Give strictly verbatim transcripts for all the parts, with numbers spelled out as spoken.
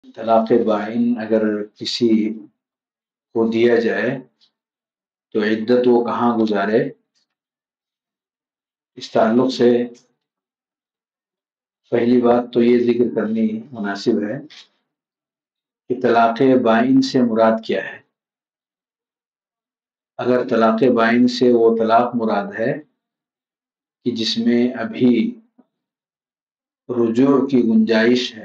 طلاق بائن اگر کسی کو دیا جائے تو عدت وہ کہاں گزارے؟ اس تعلق سے پہلی بات تو یہ ذکر کرنی مناسب ہے کہ طلاق بائن سے مراد کیا ہے۔ اگر طلاق بائن سے وہ طلاق مراد ہے کہ جس میں ابھی رجوع کی گنجائش ہے،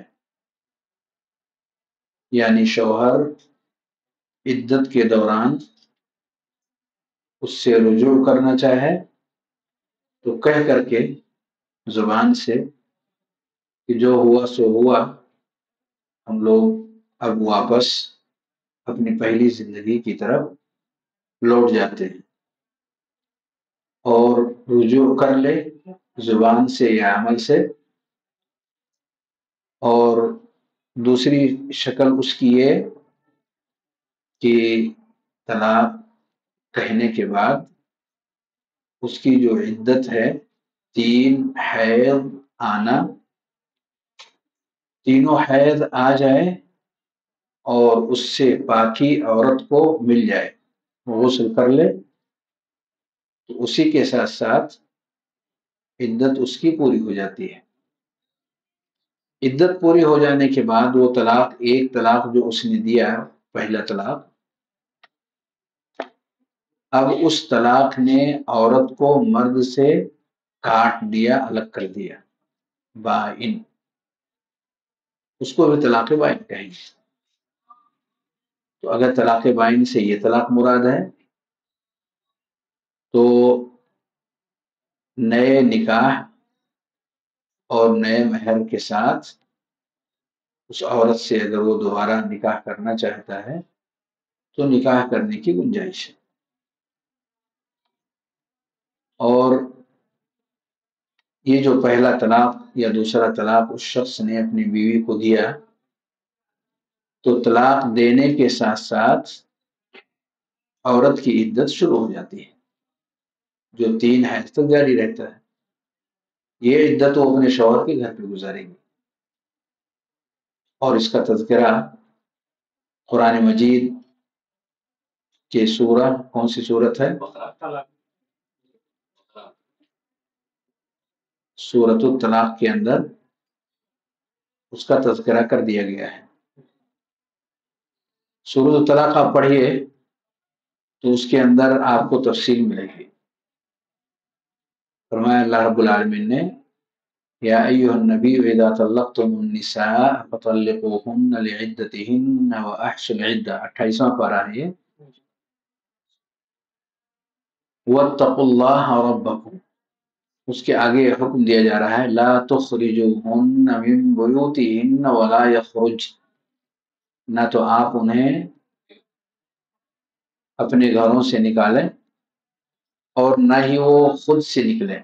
یعنی شوہر عدت کے دوران اس سے رجوع کرنا چاہے تو کہہ کر کے زبان سے کہ جو ہوا سو ہوا، ہم لوگ اب واپس اپنی پہلی زندگی کی طرف لوٹ جاتے ہیں، اور رجوع کر لے زبان سے یا عمل سے۔ اور دوسری شکل اس کی یہ کہ طلاق کہنے کے بعد اس کی جو عدت ہے، تین حیض آنا، تینوں حیض آ جائے اور اس سے پاکی عورت کو مل جائے، غسل کر لے تو اسی کے ساتھ ساتھ عدت اس کی پوری ہو جاتی ہے۔ عدت پوری ہو جانے کے بعد وہ طلاق، ایک طلاق جو اس نے دیا، پہلا طلاق، اب اس طلاق نے عورت کو مرد سے کاٹ دیا، الگ کر دیا، بائن، اس کو بھی طلاق بائن کہیں گے۔ تو اگر طلاق بائن سے یہ طلاق مراد ہے تو نئے نکاح اور نئے مہر کے ساتھ اس عورت سے اگر وہ دوبارہ نکاح کرنا چاہتا ہے تو نکاح کرنے کی گنجائش ہے۔ اور یہ جو پہلا طلاق یا دوسرا طلاق اس شخص نے اپنی بیوی کو دیا تو طلاق دینے کے ساتھ ساتھ عورت کی عدت شروع ہو جاتی ہے، جو تین حیض تک جاری رہتا ہے۔ یہ عدت وہ اپنے شوہر کے گھر پہ گزارے گی، اور اس کا تذکرہ قرآن مجید کے سورہ، کون سی سورت ہے؟ سورۃ الطلاق کے اندر اس کا تذکرہ کر دیا گیا ہے۔ سورۃ الطلاق آپ پڑھیے تو اس کے اندر آپ کو تفصیل ملے گی۔ فرمایا اللہ رب العالمین نے، یا ایھا النبی اذا طلقتم النساء فطلقوهن لعدتهن واحصوا العدة، اٹھائیسواں پارہ ہے یہ۔ واتقوا اللہ ربکم، اس کے آگے حکم دیا جا رہا ہے، لا تخرجوهن من بیوتهن ولا یخرج، نہ تو آپ انہیں اپنے گھروں سے نکالیں اور نہ ہی وہ خود سے نکلیں۔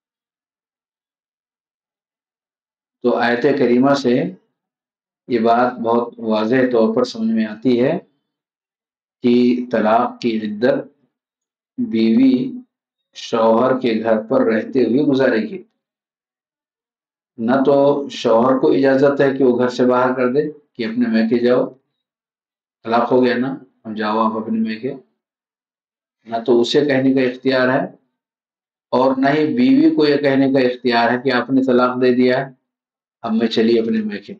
تو آیت کریمہ سے یہ بات بہت واضح طور پر سمجھ میں آتی ہے کہ طلاق کی عدت بیوی شوہر کے گھر پر رہتے ہوئے گزارے گی۔ نہ تو شوہر کو اجازت ہے کہ وہ گھر سے باہر کر دے کہ اپنے میکے جاؤ، طلاق ہو گیا نا، اب جاؤ آپ اپنے میکے، نہ تو اسے کہنے کا اختیار ہے، اور نہ ہی بیوی کو یہ کہنے کا اختیار ہے کہ آپ نے طلاق دے دیا، اب میں چلی اپنے میکے،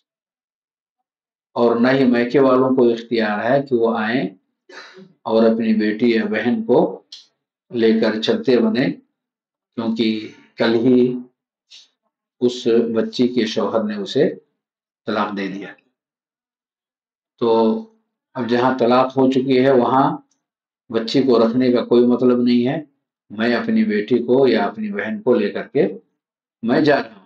اور نہ ہی میکے والوں کو اختیار ہے کہ وہ آئیں اور اپنی بیٹی یا بہن کو لے کر چلتے بنے، کیونکہ کل ہی اس بچی کے شوہر نے اسے طلاق دے دیا۔ تو اب جہاں طلاق ہو چکی ہے وہاں بچی کو رکھنے کا کوئی مطلب نہیں ہے، میں اپنی بیٹی کو یا اپنی بہن کو لے کر کے میں جا رہا ہوں۔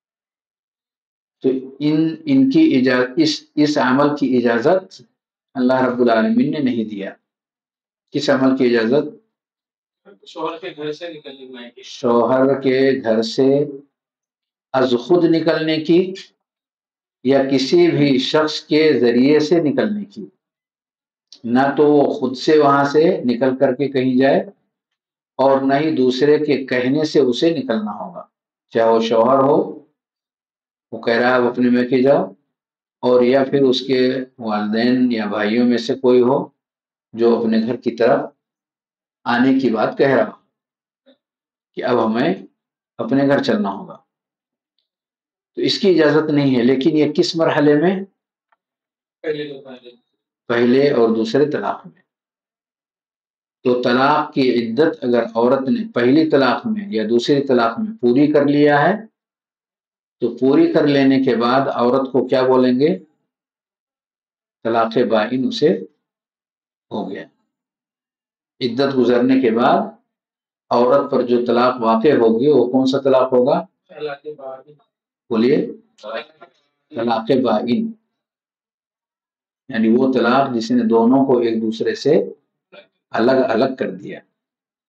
تو ان ان کی اجازت، اس اس عمل کی اجازت اللہ رب العالمین نے نہیں دیا۔ کس عمل کی اجازت؟ شوہر کے گھر سے نکلنے کی، شوہر کے گھر سے از خود نکلنے کی یا کسی بھی شخص کے ذریعے سے نکلنے کی۔ نہ تو وہ خود سے وہاں سے نکل کر کے کہیں جائے، اور نہ ہی دوسرے کے کہنے سے اسے نکلنا ہوگا، چاہے وہ شوہر ہو، وہ کہہ رہا ہے آپ اپنے میکے جاؤ، اور یا پھر اس کے والدین یا بھائیوں میں سے کوئی ہو جو اپنے گھر کی طرف آنے کی بات کہہ رہا ہو کہ اب ہمیں اپنے گھر چلنا ہوگا، تو اس کی اجازت نہیں ہے۔ لیکن یہ کس مرحلے میں؟ پہلے اور دوسرے طلاق میں۔ تو طلاق کی عدت اگر عورت نے پہلی طلاق میں یا دوسری طلاق میں پوری کر لیا ہے تو پوری کر لینے کے بعد عورت کو کیا بولیں گے؟ طلاق بائن اسے ہو گیا۔ عدت گزرنے کے بعد عورت پر جو طلاق واقع ہوگی وہ کون سا طلاق ہوگا؟ بولیے، طلاق بائن، یعنی وہ طلاق جس نے دونوں کو ایک دوسرے سے الگ الگ کر دیا۔